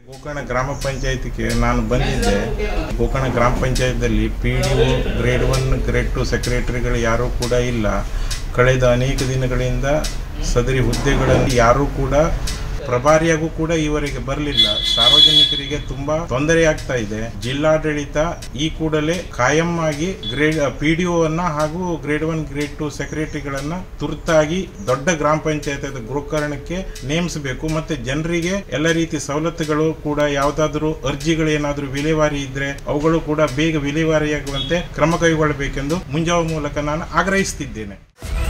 ಗೋಕರ್ಣ ಗ್ರಾಮ ಪಂಚಾಯತಿಗೆ ನಾನು ಬಂದಿದ್ದೆ. ಗೋಕರ್ಣ ಗ್ರಾಮ ಪಂಚಾಯತಲ್ಲಿ PDO ಗ್ರೇಡ್ 1 ಗ್ರೇಡ್ 2 ಸೆಕ್ರೆಟರಿಗಳು ಯಾರೂ ಕೂಡ ಇಲ್ಲ. ಕಳೆದ ಅನೇಕ ದಿನಗಳಿಂದ ಸದರಿ ಹುದ್ದೆಗಳಲ್ಲಿ ಯಾರೂ ಕೂಡ ಪ್ರಭಾರಿಯಾಗೂ ಕೂಡ ಈವರೆಗೆ ಬರಲಿಲ್ಲ. ಸಾರ್ವಜನಿಕರಿಗೆ ತುಂಬಾ ತೊಂದರೆ ಆಗ್ತಾ ಇದೆ. ಜಿಲ್ಲಾಡಳಿತ ಈ ಕೂಡಲೇ ಕಾಯಂ ಆಗಿ PDO ಅನ್ನ ಹಾಗೂ ಗ್ರೇಡ್ 1 ಗ್ರೇಡ್ 2 ಸೆಕ್ರೆಟರಿಗಳನ್ನ ತುರ್ತಾಗಿ ದೊಡ್ಡ ಗ್ರಾಮ ಪಂಚಾಯತ್ ಗೋಕರ್ಣಕ್ಕೆ ನೇಮಿಸಬೇಕು. ಮತ್ತೆ ಜನರಿಗೆ ಎಲ್ಲ ರೀತಿ ಸವಲತ್ತುಗಳು ಕೂಡ ಯಾವುದಾದ್ರೂ ಅರ್ಜಿಗಳು ಏನಾದರೂ ವಿಲೇವಾರಿ ಇದ್ರೆ ಅವುಗಳು ಕೂಡ ಬೇಗ ವಿಲೇವಾರಿಯಾಗುವಂತೆ ಕ್ರಮ ಕೈಗೊಳ್ಳಬೇಕೆಂದು ಮುಂಜಾವು ಮೂಲಕ ನಾನು ಆಗ್ರಹಿಸುತ್ತಿದ್ದೇನೆ.